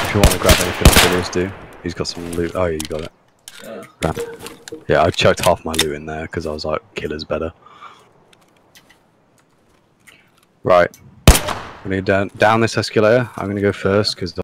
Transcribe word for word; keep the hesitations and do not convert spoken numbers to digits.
If you want to grab anything, Phileas, do. He's got some loot. Oh, yeah, you got it. Yeah. Grab it. Yeah, I chucked half my loot in there because I was like, killer's better. Right. I'm gonna down down this escalator. I'm gonna go first because